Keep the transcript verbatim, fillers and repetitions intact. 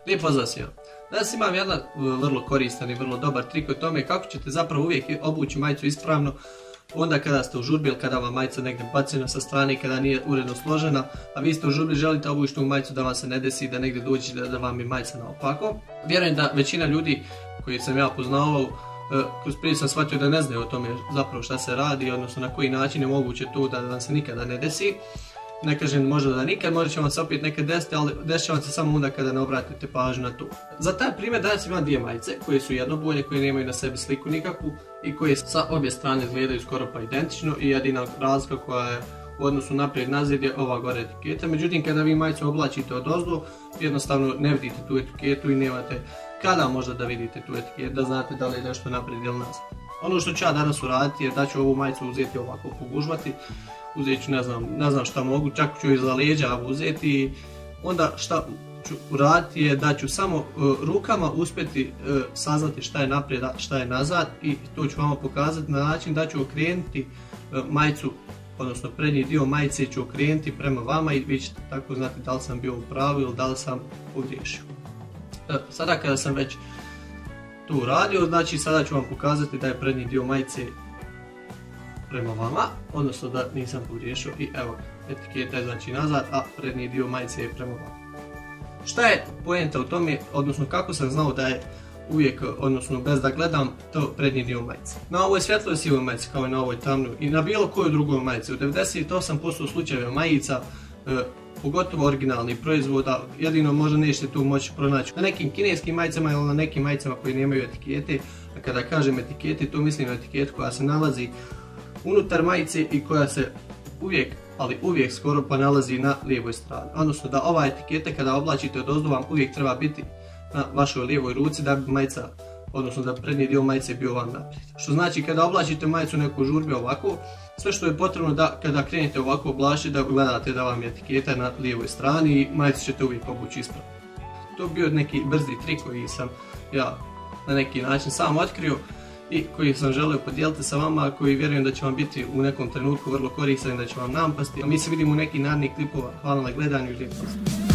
Lijep pozdrav svima. Danas imam jedan vrlo koristan i vrlo dobar trik o tome kako ćete zapravo uvijek obući majicu ispravno onda kada ste u žurbi ili kada vam majica negdje bacena sa strane i kada nije uredno složena, a vi ste u žurbi, želite obući tu majicu da vam se ne desi da negdje dođe da, da vam je majica naopako. Vjerujem da većina ljudi koji sam ja poznavao kroz prije sam shvatio da ne znaju o tome zapravo šta se radi, odnosno na koji način je moguće to da vam se nikada ne desi. Ne kažem možda da nikad, možda će vam se opet nekad desiti, ali desit će vam se samo onda kada ne obratite pažnju na to. Za taj primjer danas imam dvije majice koje su jednoboje, koje nemaju na sebi sliku nikakvu i koje sa obje strane izgledaju skoro pa identično i jedina razlika koja je u odnosu naprijed nazad je ova gore etiketa. Međutim, kada vi majicu oblačite odozdo, jednostavno ne vidite tu etiketu i nemate kada možda da vidite tu etiketu, da znate da li je nešto naprijed ili nazad. Ono što ću ja danas uraditi je da ću ovu majicu uzeti ovako, pogužvati, uzet ću ne znam, ne znam šta mogu, čak ću iza leđa uzeti i onda šta ću uraditi je da ću samo uh, rukama uspjeti uh, saznati šta je naprijed, šta je nazad i to ću vama pokazati na način da ću okrenuti uh, majicu, odnosno prednji dio majice ću okrenuti prema vama i vi ćete tako znati da li sam bio u pravu ili da li sam pogriješio. Uh, sada kada sam već to uradio, znači sada ću vam pokazati da je prednji dio majice prema vama, odnosno da nisam pogriješio i evo etiketa je znači nazad, a prednji dio majice je prema vama. Šta je poenta u tome, odnosno kako sam znao da je uvijek, odnosno bez da gledam, to prednji dio majice. Na ovoj svjetloj sivoj majici kao i na ovoj tamnoj i na bilo kojoj drugoj majici, u devedeset osam posto slučajeva majica, e, pogotovo originalnih proizvoda, jedino možda nećete tu moći pronaći na nekim kineskim majicama ili na nekim majicama koji nemaju etikete. A kada kažem etikete, to mislim na etiketu koja se nalazi unutar majice i koja se uvijek, ali uvijek skoro pa nalazi na lijevoj strani. Odnosno da ova etiketa kada oblačite odozdo vam uvijek treba biti na vašoj lijevoj ruci da bi majica, odnosno da prednji dio majice bio vam naprijed. Što znači kada oblačite majicu neku žurbi ovako, sve što je potrebno da kada krenete ovako oblačiti da gledate da vam je etiketa na lijevoj strani i majicu ćete uvijek obući ispravno. To bio neki brzi trik koji sam ja na neki način sam otkrio i koji sam želio podijeliti sa vama, koji vjerujem da će vam biti u nekom trenutku vrlo koristan i da će vam napasti. A mi se vidimo u nekih narednih klipova. Hvala na gledanju i lijep pozdrav.